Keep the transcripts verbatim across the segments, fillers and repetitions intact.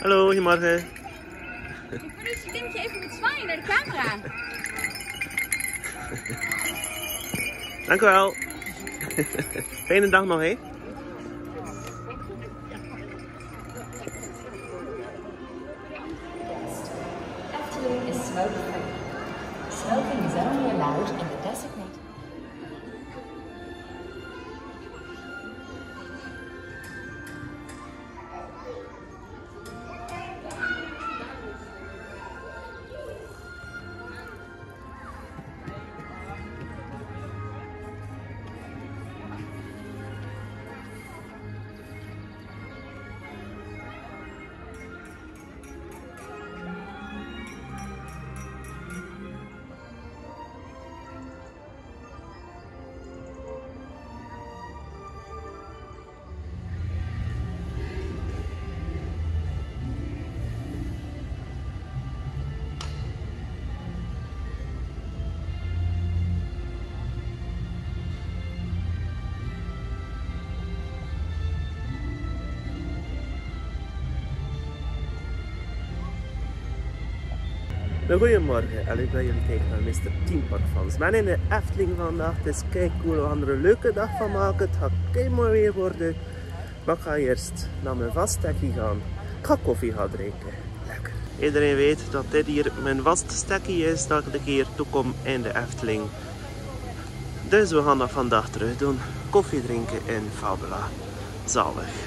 Hallo, goedemorgen. Maurice, ik denk dat je even moet zwaaien naar de camera. Dank u wel. Fijne dag nog, hè? Efteling is smoke-free. Smoking is only allowed in the designated. Goedemorgen, en leuk dat jullie kijken naar mister Theme Park Fans. We zijn in de Efteling vandaag, het is kei cool, we gaan er een leuke dag van maken. Het gaat kei mooi weer worden. Maar ik ga eerst naar mijn vaststekkie gaan. Ik ga koffie gaan drinken. Lekker. Iedereen weet dat dit hier mijn vaststekkie is, dat ik een keer toekom in de Efteling. Dus we gaan dat vandaag terug doen. Koffie drinken in Fabula. Zalig.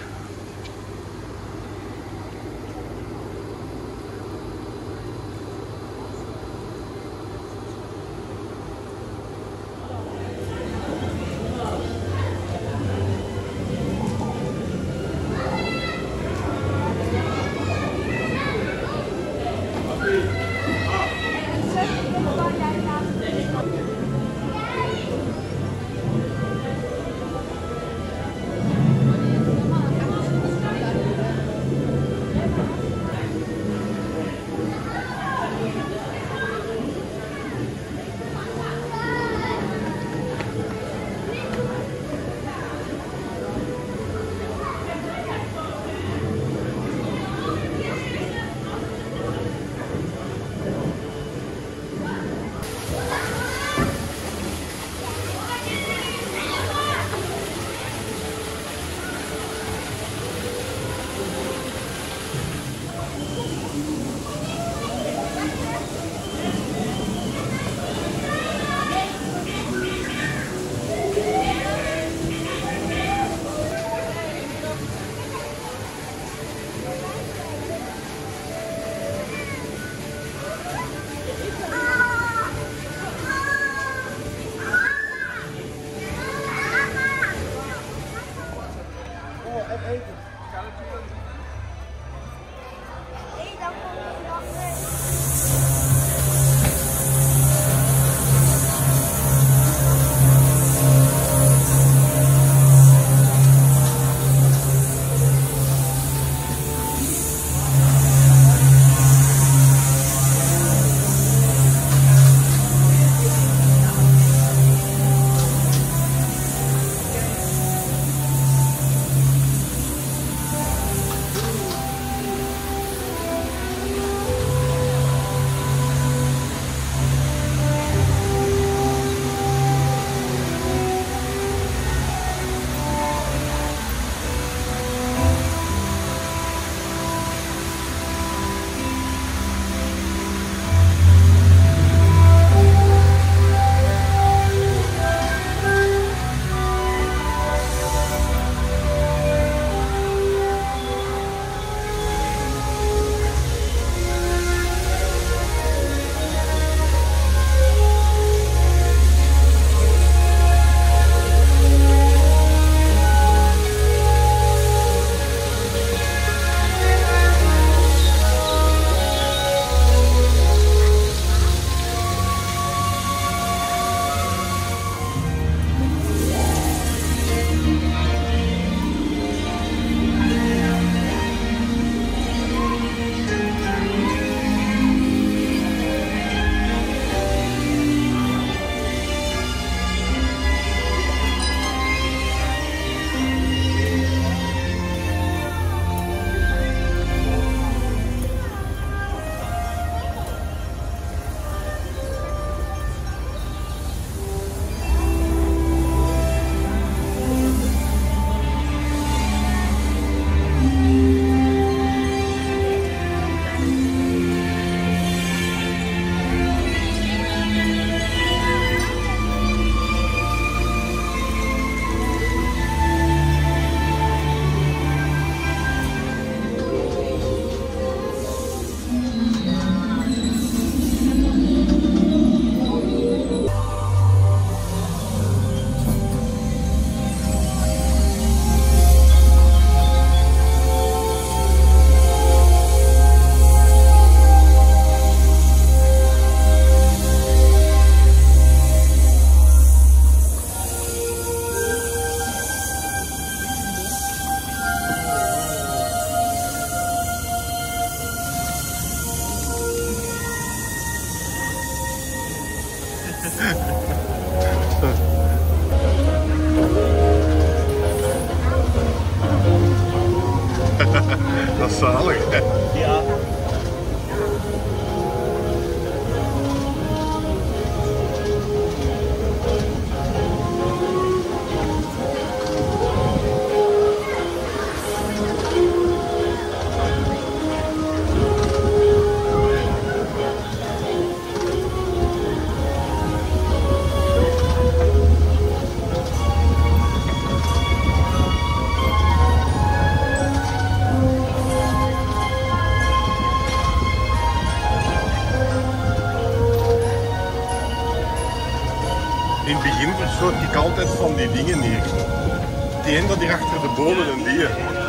in het begin verschoot ik altijd van die dingen hier. Die ene dat hier achter de bomen en die.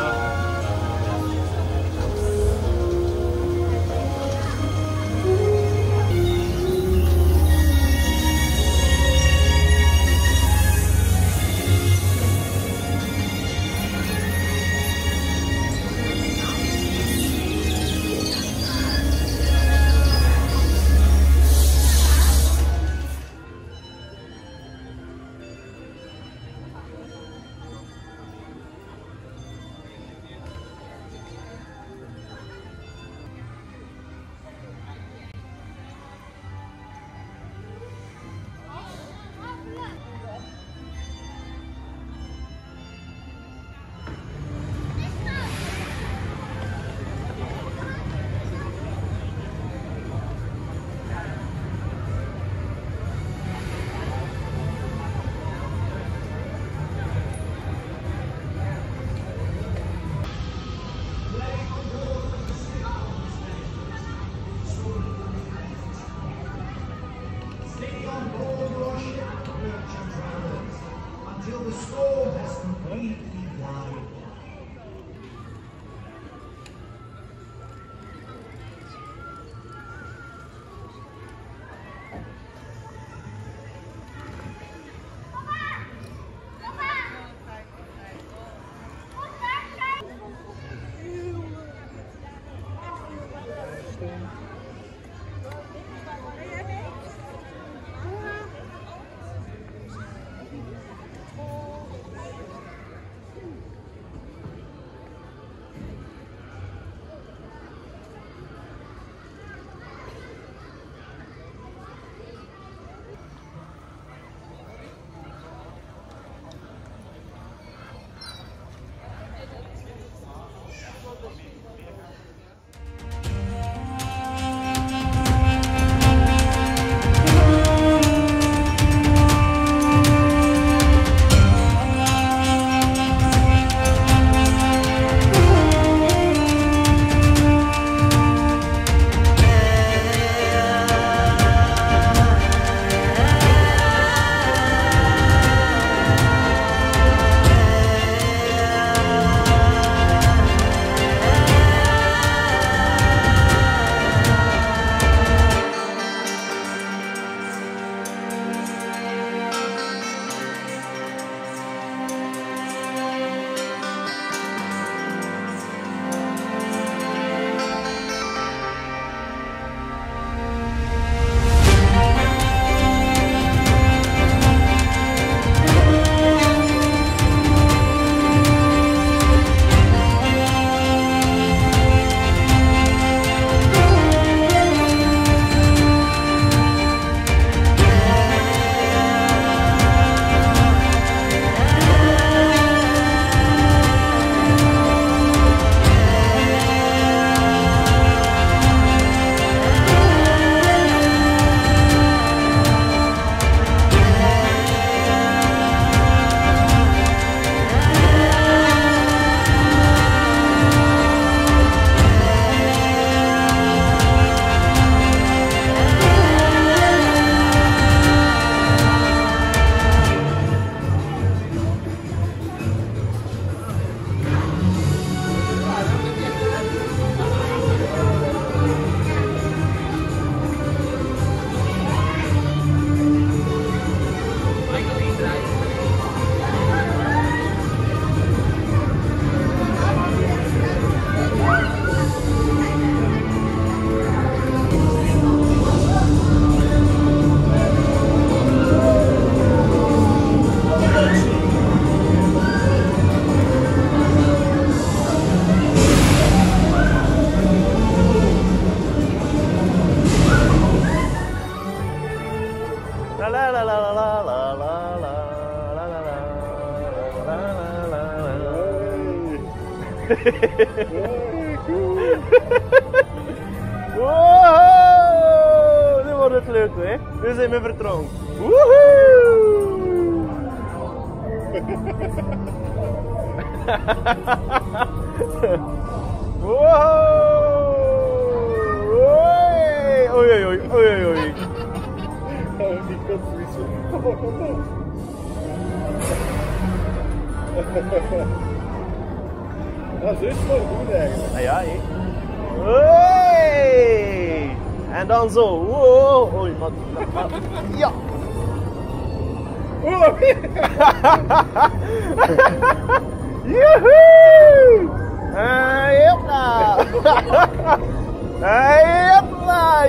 Wow, nu wordt het leuk, hè? Nu zijn we vertrouwd. Woehoe! Wow! Oei, oei, oei, oei, oei. Oh, die kop is Dat is echt wel goed eigenlijk. Ah ja, hé. Hey! En dan zo. Wow. Oei, wat. Ja. Joehoe! Hey, hopla! Hey, hopla!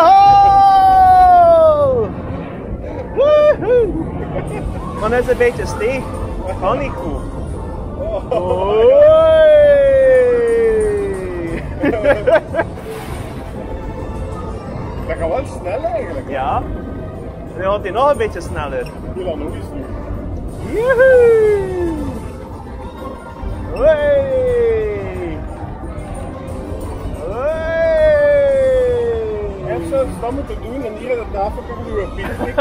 Joho! Woehoe! Maar dat is een beetje steeg. Kan niet goed. Hoi! Dat gaat wel snel eigenlijk. Ja. Dan gaat hij nog een beetje sneller. Ik wil dat nog eens doen. Joehoe! Hey! Hey! Je hebt zelfs dat moeten doen en hier aan de tafel komen we een picknick.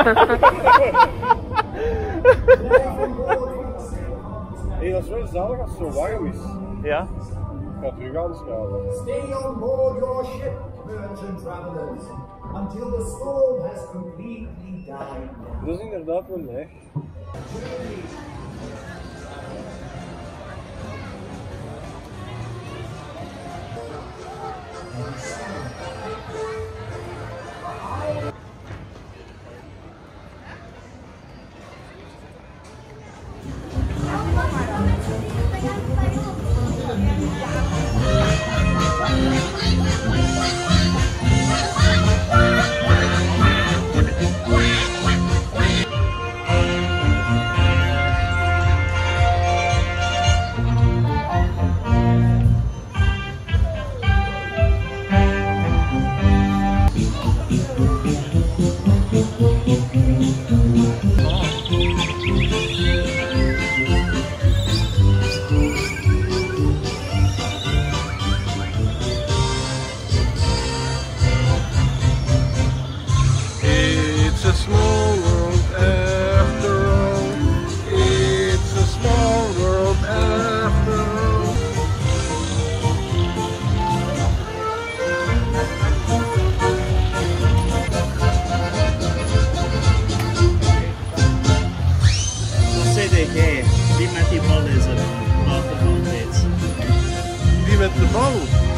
Hey, dat is wel zalig als het zo warm is. Ja. Ik ga terug aanschouwen. Stay on board your ship, merchant travelers, until the storm has completely died down. Dat is inderdaad wel leeg. Die met die bal is het waterval steeds. Die met de bal.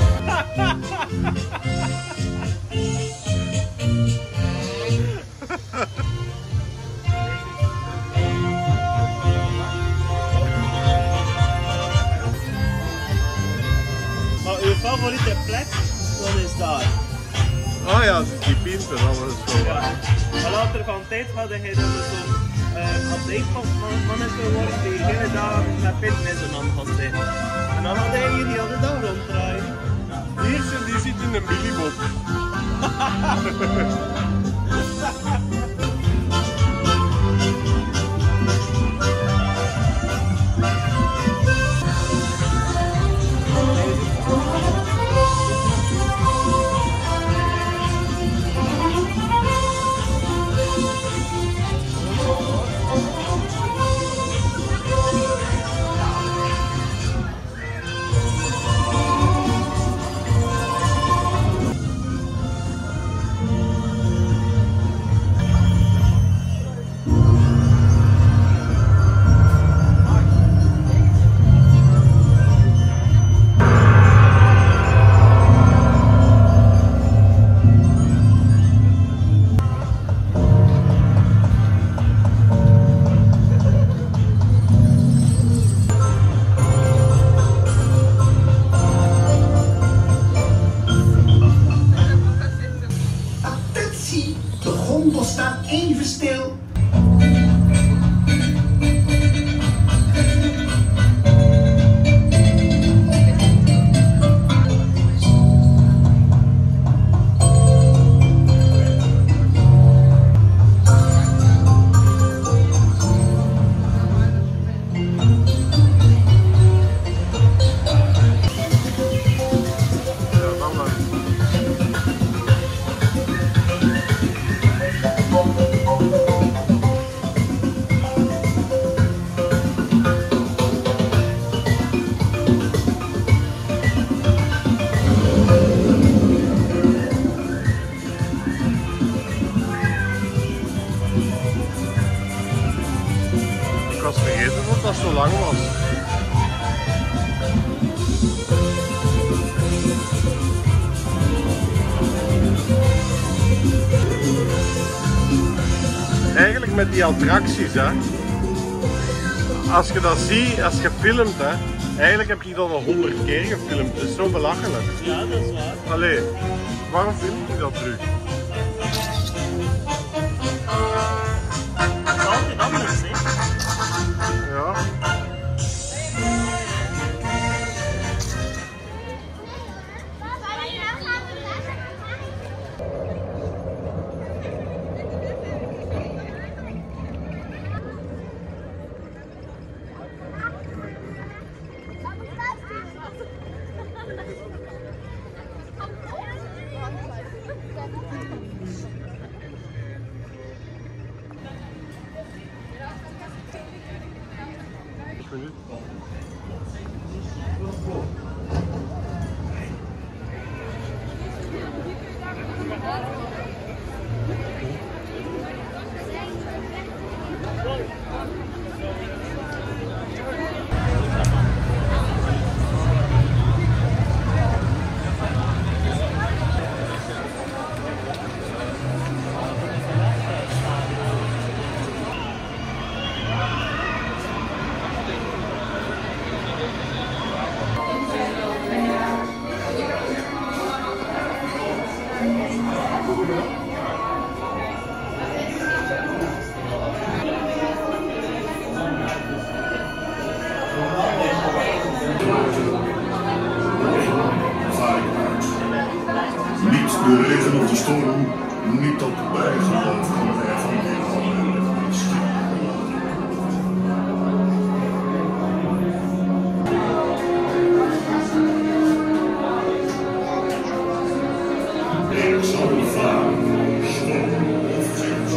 Maar uw favoriete plek, wat is daar? Ah ja, die pinten, dat was zo. Ja. Maar later van tijd hadden hij dan zo'n uh, als ik van mannetje geworden die hele dag met pinten in zijn hand had zitten. En dan had hij hier de hele dag ronddraaien. Die eerste die zit in een millibot. was vergeten dat dat zo lang was. Eigenlijk met die attracties, hè. Als je dat ziet, als je filmt, hè. Eigenlijk heb je dat al honderd keer gefilmd. Het is zo belachelijk. Ja, dat is waar. Allee, waarom film je dat terug? Het is altijd anders, hè. Ja. Niet de regen of de storm, niet dat bijgeloof kan wij van die handen stil. Ik zal varen, storm of zins.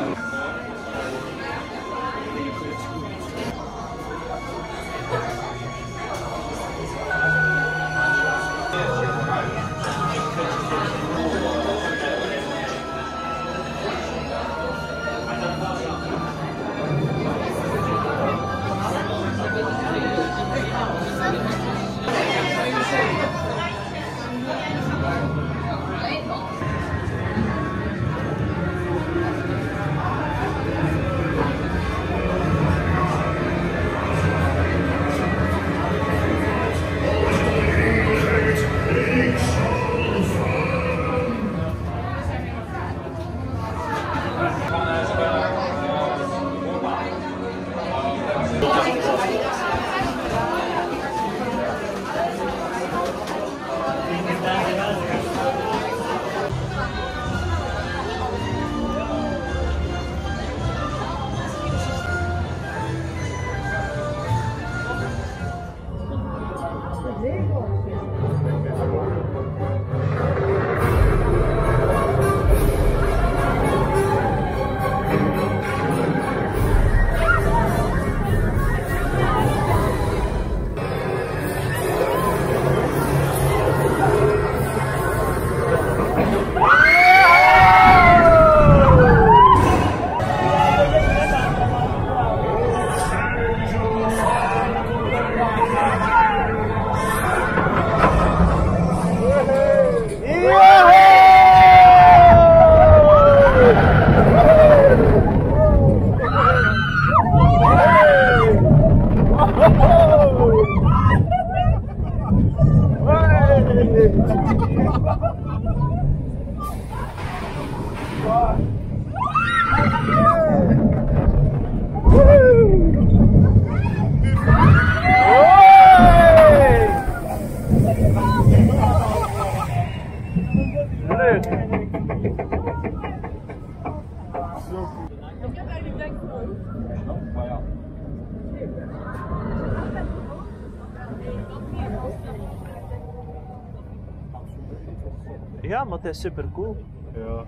Ja, maar het is super cool. Ja.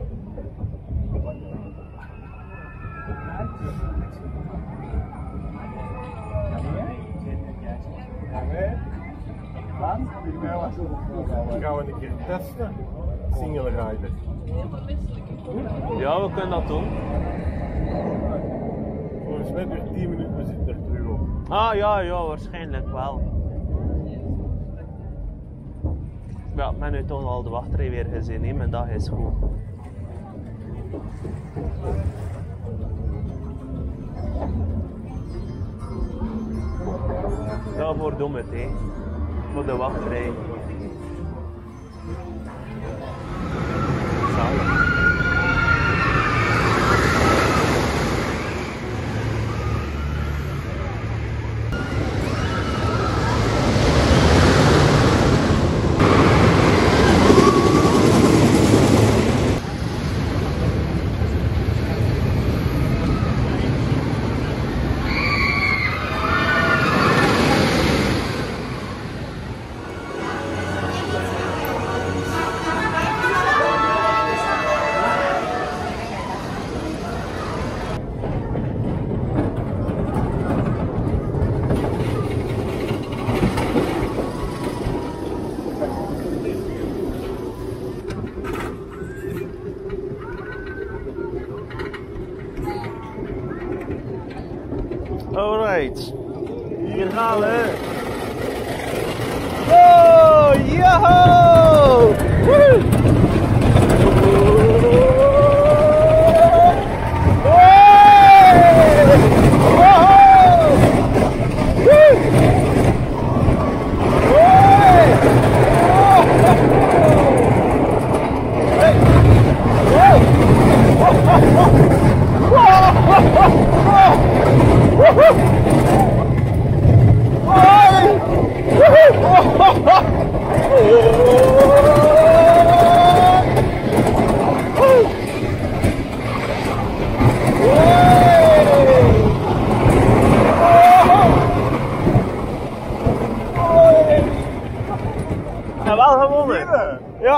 Dan gaan we een keer testen. Single rider. Ja, we kunnen dat doen. Voor dus net weer tien minuten, we zitten er terug op. Ah ja, ja, waarschijnlijk wel. Ja, ik ben nu toch al de wachtrij weer gezien, hè? Mijn dag is goed. Daarvoor doen we het, hè. Voor de wachtrij. Zalig. Alright, hier gaan we. Oh, yo! Woe! Hey! Woho! Woe! Hey! Hey! En wel gewonnen. Ja.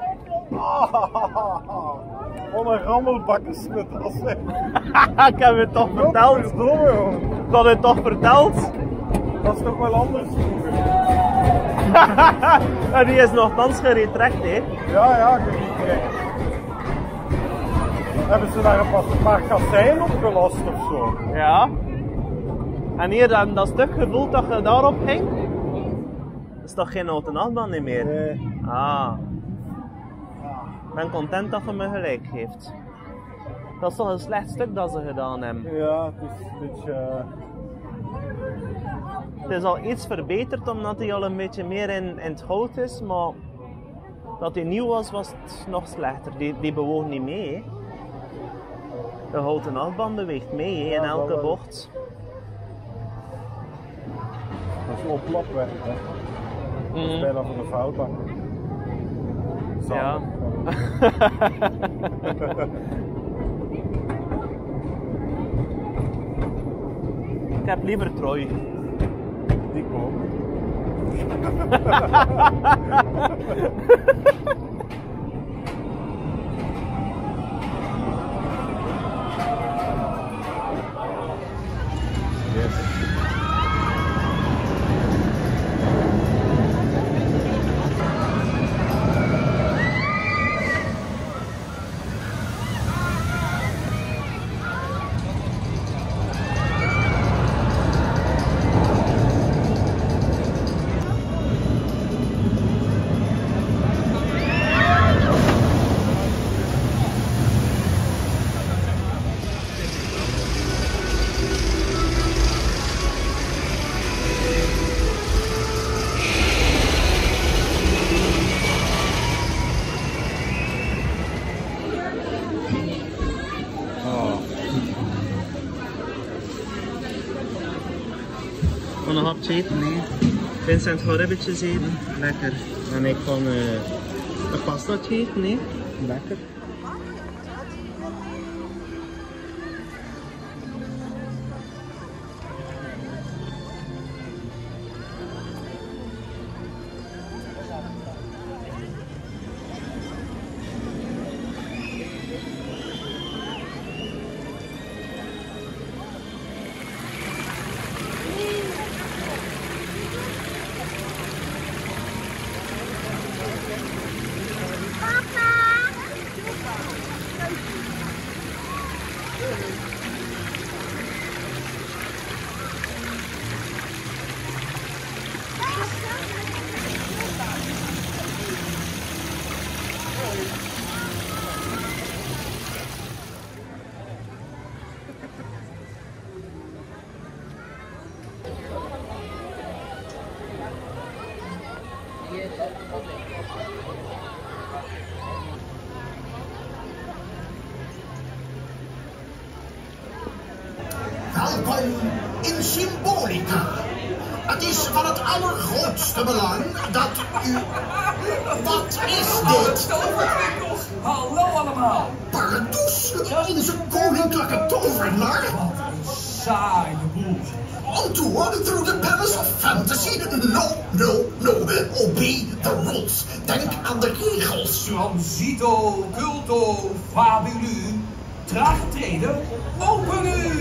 Wat een rammelbakkersmit als ik. Ik heb het toch verteld. Ik had het toch verteld. Dat is toch wel anders vroeger. En die is nogthans geretrekt, hè? Ja, ja, geretrekt. Hebben ze daar een paar kasseien opgelast of zo? Ja. En hier, dat, dat stuk gevoeld dat je daarop ging, is toch geen houten achtbaan meer? Nee. Ah. Ik ben content dat je me gelijk geeft. Dat is toch een slecht stuk dat ze gedaan hebben. Ja, het is een beetje... Uh... Het is al iets verbeterd omdat hij al een beetje meer in, in het hout is, maar dat hij nieuw was, was het nog slechter. Die, die bewoog niet mee. Hè. De houten achtbaan beweegt mee hè, in Ja, elke wel. bocht. Dat is oplapwerk, hè. Dat is Mm. bijna van de foutbak. Ja. Ik heb liever Troy. Die komt. Yes. Van een hapje eten? Nee. Vincent gaat ribbetjes eten. Lekker. En ik kan uh, een pastaatje eten? Nee. Lekker. Welkom in Symbolica. Het is van het allergrootste belang dat u... Wat is dit? Hallo allemaal. Pardoes, onze koninklijke tovenaar. Saaie boel. On tour through the palace of fantasy. No, no, no. Obey the rules. Denk aan de regels. Transito, culto, fabulu. Traag treden, open u.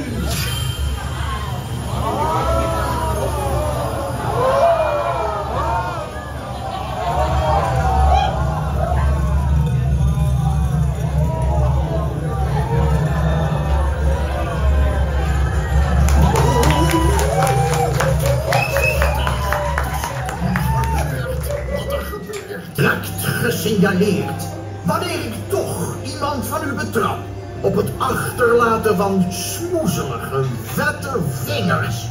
Blijkt gesignaleerd. Wanneer ik toch iemand van u betrap op het achterlaten van smoezelige, vette vingers.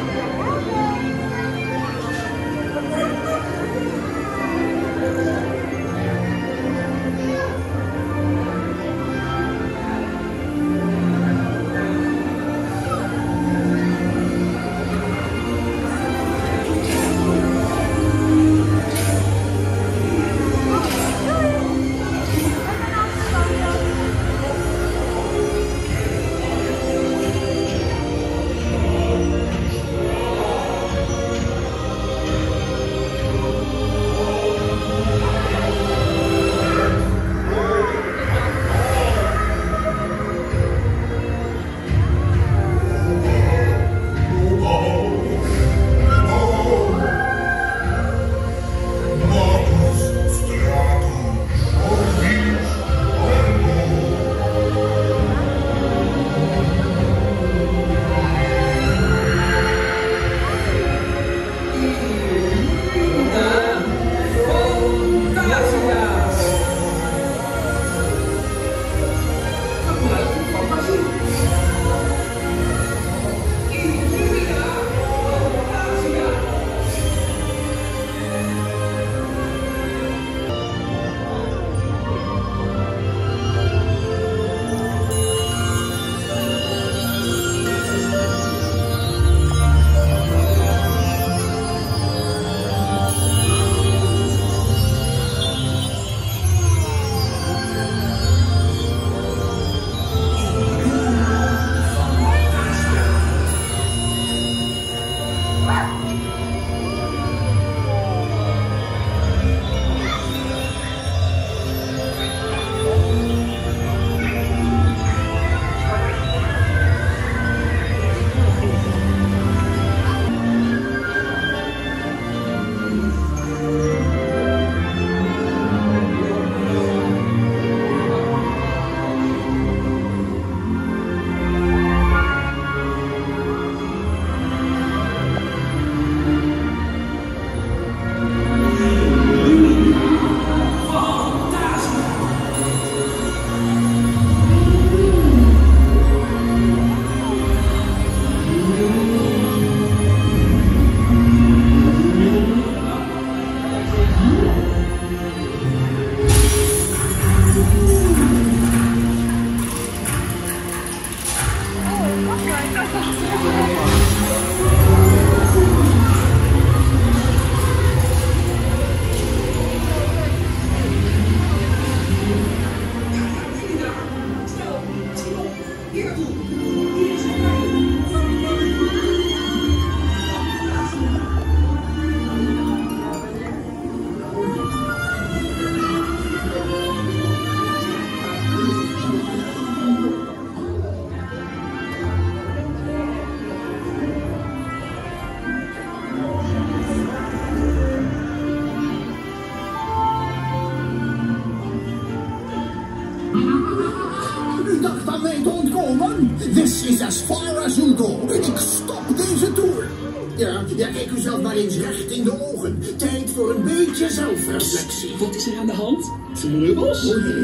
This is as far as you go. Ik stop deze tour. Ja, ja, kijk u zelf maar eens recht in de ogen. Tijd voor een beetje zelfreflectie. Wat is er aan de hand? Vleugels? Oh nee.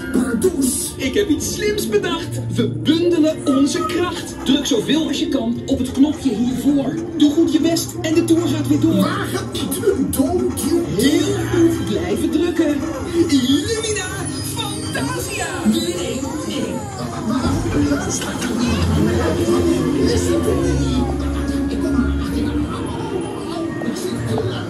Pardoes. Ik heb iets slims bedacht. We bundelen onze kracht. Druk zoveel als je kan op het knopje hiervoor. Doe goed je best en de tour gaat weer door. Waar het niet een doontje. Heel goed blijven drukken. Illumina Fantasia. Nee, nee, nee. Luister dan niet. Listen to me. Ik kom maar. Ik zit te lang.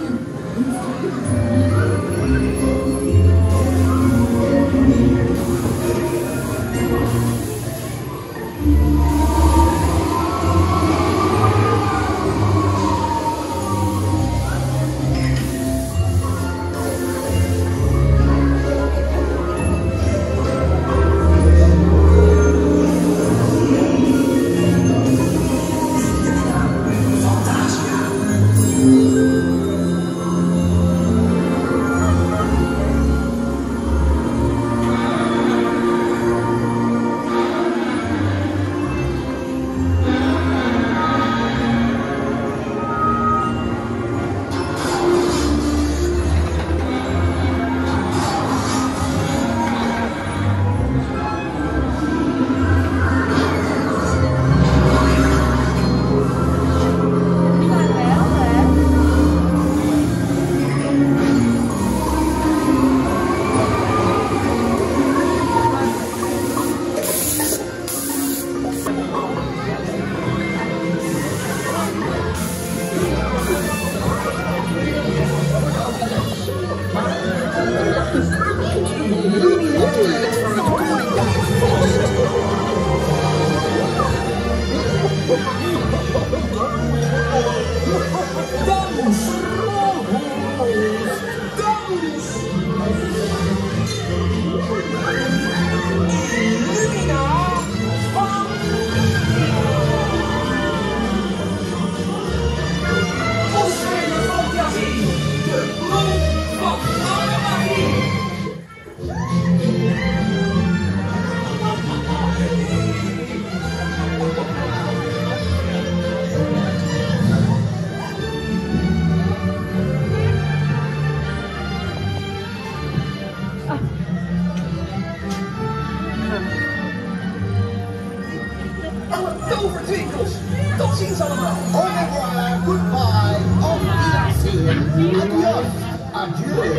Tovertwinkels. Tot ziens allemaal. Au revoir, goodbye, auf Wiedersehen, adios, adieu.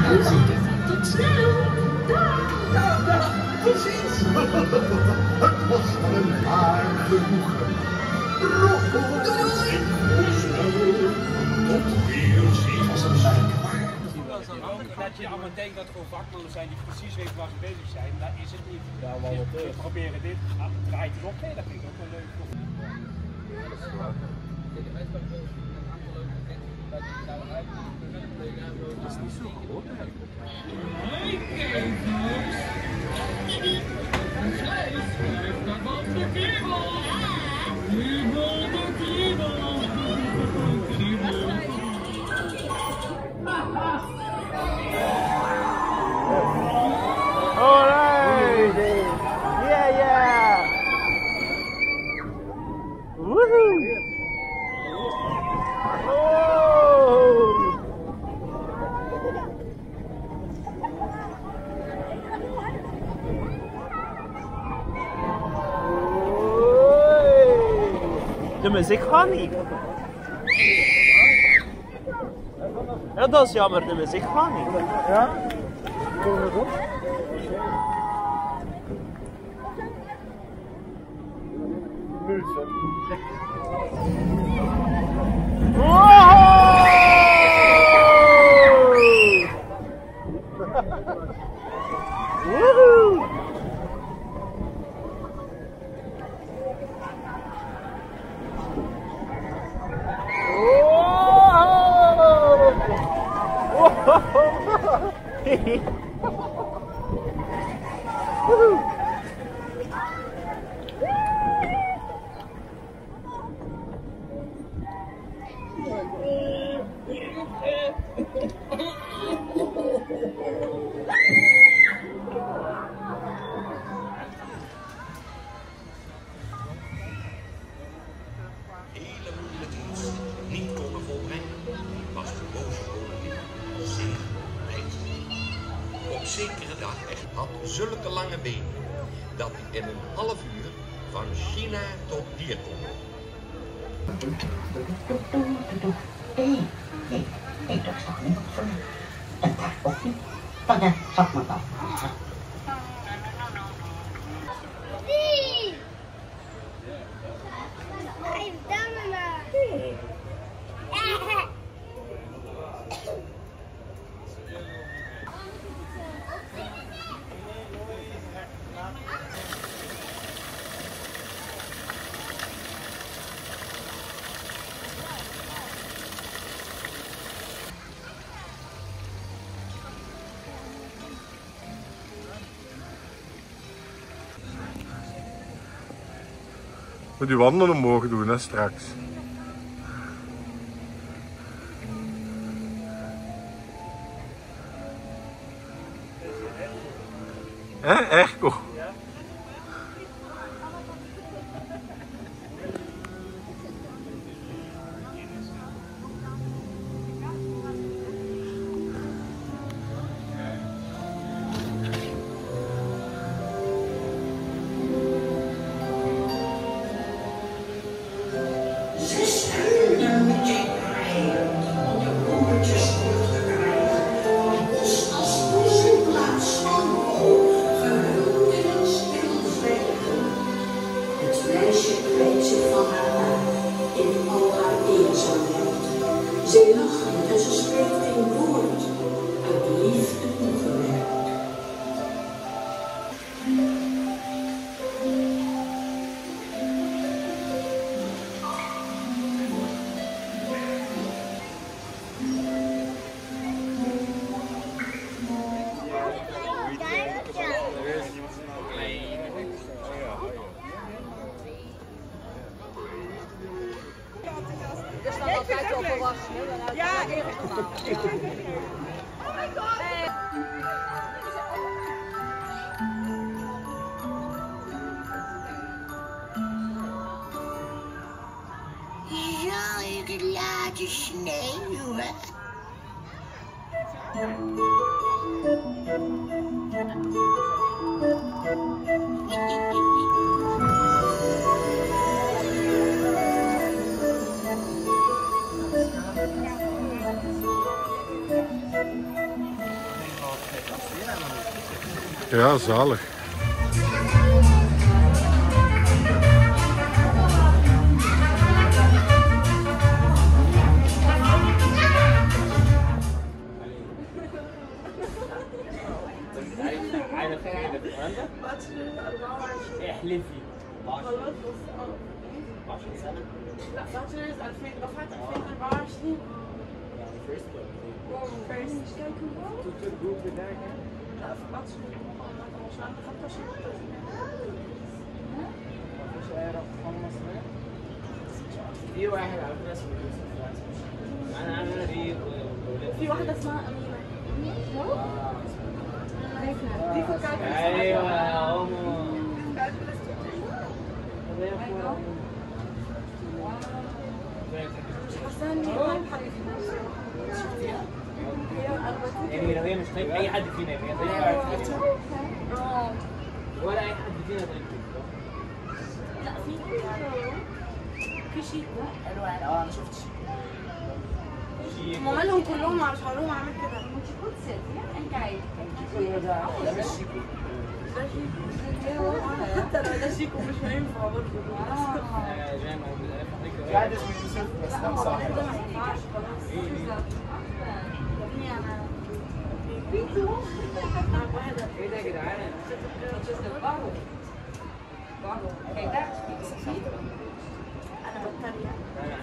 Tot snel. Dag, dag, tot ziens. Het was van een waar genoegen. Rocco, doei. Tot weerziens. Dat je allemaal denkt dat er gewoon vakmannen zijn die precies weten waar ze bezig zijn, dat is het niet. Ja, wel wat we proberen dit, ah, draait het op, nee, dat vind ik ook wel leuk. Dat is niet zo groot eigenlijk. Alright! Yeah, yeah! Woohoo! Oh! De muziek gaat niet. Ja, dat is jammer, de muziek gaat niet. Ja? zekere dag echt had zulke lange benen dat hij in een half uur van China tot hier kon. Hé, hé, hé, dat is toch niet op voor een taartpopje? Dat zag me wel. Wie? Hij dammen maar. Moet die wandelen omhoog doen, hè, straks. Hé, Erko? Ze lachen en ze spreekt geen woord, uit liefde ongemerkt. Er staan altijd al volwassenen. Ja, even normaal. Oh my god! Zal ik het laten sneeuwen? Ja, zalig. احلفي خلاص بس اه عشرين سنة لا باتشلرز ألفين دفعة ألفين وأربعة وعشرين يعني فيرست فيرست مش كان كله توتال جروب بتاعك لا في باتشلر مش عندي خمسة وعشرين مفيش أي رقم مصرية في واحد على فكرة اسمه يوسف أنا عارف أنا دي في واحدة اسمها أمينة دي في الكالكولس أيوه يا أمو مش حاسة إني أعرف حد شفتيها؟ يعني لو هي مش طيب أي حد فينا هي طيب اه ولا أي حد فينا طيب لا في في شيء ألوان أه أنا شفت شيء هما مالهم كلهم على شعرهم عامل كده ده مش شيكو ده شيكو حتى لو ده شيكو مش هينفع برضه في واحد اسمه يوسف بس ده مصاحب ده ما ينفعش خلاص ايه ده يا جدعان؟ انا بتريق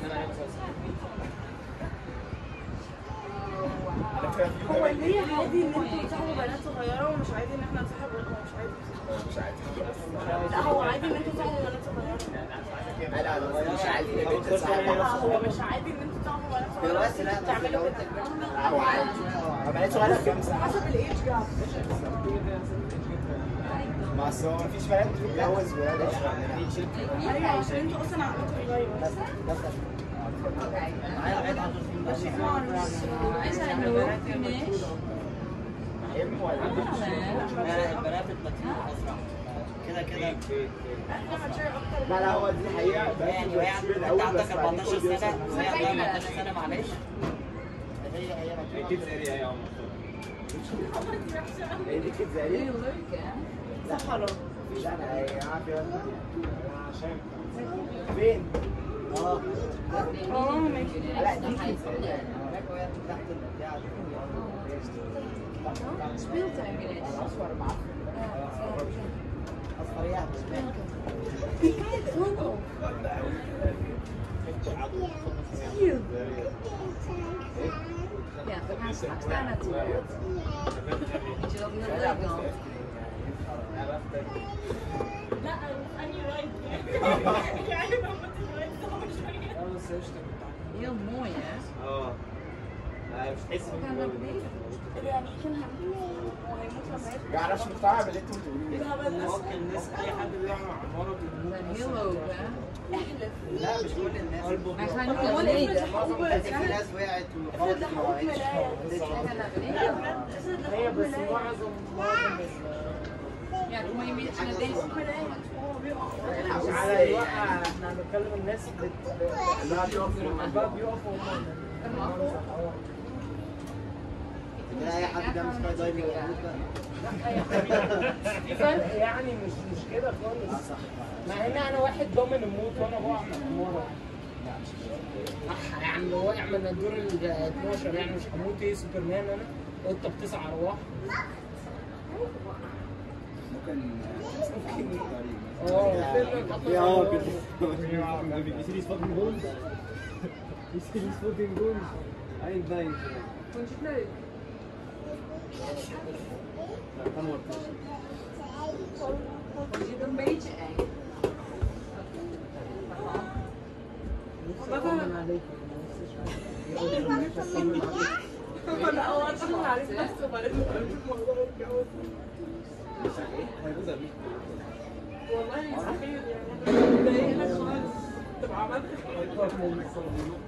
هو ليه عادي ان انتوا تصاحبوا بنات صغيره ومش عادي ان احنا نصاحب مش عادي مش عادي لا هو عادي ان انتوا تصاحبوا بنات صغيره لا لا مش عادي هو مش عادي ان انتوا تصاحبوا بنات صغيره دلوقتي لا تعملوا كده هو عادي بنات صغيره كام سنه؟ حسب الايدج جاب ما اصل هو مفيش بنات بتتجوز ولاد اصغر مننا ايوه عشان انتوا اصلا عقلكم صغير معايا لغايه عشر سنين ام ولا لا البنات التكليف اسرع كده كده لا لا هو دي حقيقه يعني وهي انت عندك أربعتاشر سنه وهي عندها أربعتاشر سنه معلش هي هي هي كده زي يا عم هي دي كده زي صح ولا لا انا عارف عشان فين اه اه ماشي لا دي كده تحت البتاع speeltuin geweest. Asfar maar. Asfar ja. Kijk, Google. Hier. Ja, we gaan straks daar naartoe. Weet je wat heel leuk dan? لا أنا رايد. Heel mooi hè? Oh. Nee, we gaan naar beneden. Ja, niet gaan hebben. Ja, dat is mijn vader, dit moet doen. أي حد بيعمل عمارة heel hoog hè? لا مش كل الناس. Maar gaan nu naar beneden. في ناس وقعت وخالص ما وقعتش. احنا naar beneden. هي بس معظم معظم Ja, kom maar je beetje naar deze kant. على الواقع احنا بنتكلم الناس اللي بيقفوا الباب بيقفوا لا اي حد ده مش سكاي دايفنج يعني مش مش كده خالص مع ان انا واحد ضامن الموت وانا بقع من العماره يعني لو وقع من الدور ال اتناشر يعني مش هموت ايه سوبرمان انا قطه بتسع ارواح ممكن ممكن اه اه كده You see these fucking bones? You see these fucking bones? I ain't dying. Vond je het leuk? Ja, kan maar. Vond je het een beetje eng? Wat dan? انا اول شيء عارف بس وبعدين والله صحيح يعني ضايقنا خالص طب عملت